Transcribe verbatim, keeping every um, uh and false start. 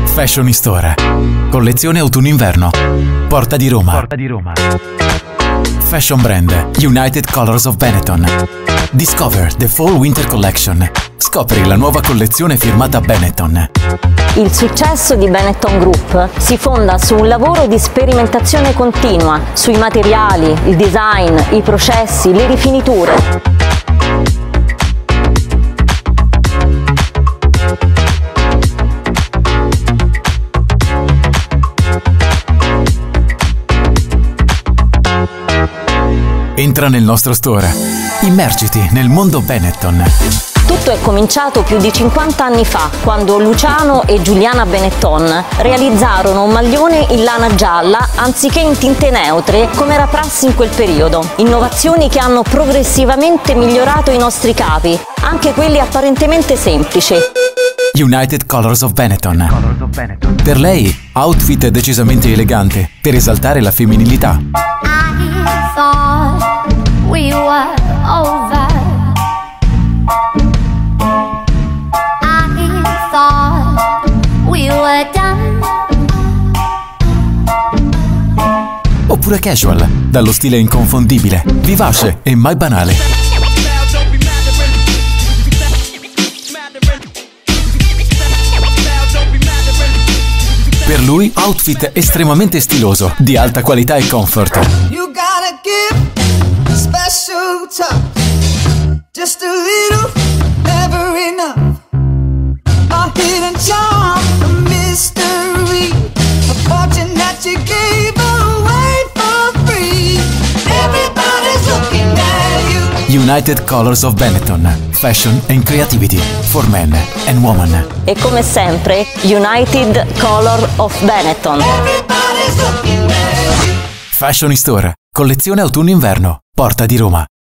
Fashion Store. Collezione autunno-inverno. Porta di Roma. Porta di Roma. Fashion brand United Colors of Benetton. Discover the Fall Winter Collection. Scopri la nuova collezione firmata Benetton. Il successo di Benetton Group si fonda su un lavoro di sperimentazione continua, sui materiali, il design, i processi, le rifiniture. Entra nel nostro store. Immergiti nel mondo Benetton. Tutto è cominciato più di cinquanta anni fa, quando Luciano e Giuliana Benetton realizzarono un maglione in lana gialla anziché in tinte neutre, come era prassi in quel periodo. Innovazioni che hanno progressivamente migliorato i nostri capi, anche quelli apparentemente semplici. United Colors of Benetton. Colors of Benetton. Per lei, outfit decisamente elegante, per esaltare la femminilità. I thought we were over. I thought we were done. Oppure casual, dallo stile inconfondibile, vivace e mai banale. Per lui, outfit estremamente stiloso, di alta qualità e comfort. You gotta give a special touch, just a little, never enough. A hidden charm, a mystery, a fortune that you gave away for free. Everybody's looking at you. United Colors of Benetton. Fashion and creativity for men and women. E come sempre, United Color of Benetton. Everybody's looking at you. Fashion Store. Collezione autunno-inverno. Porta di Roma.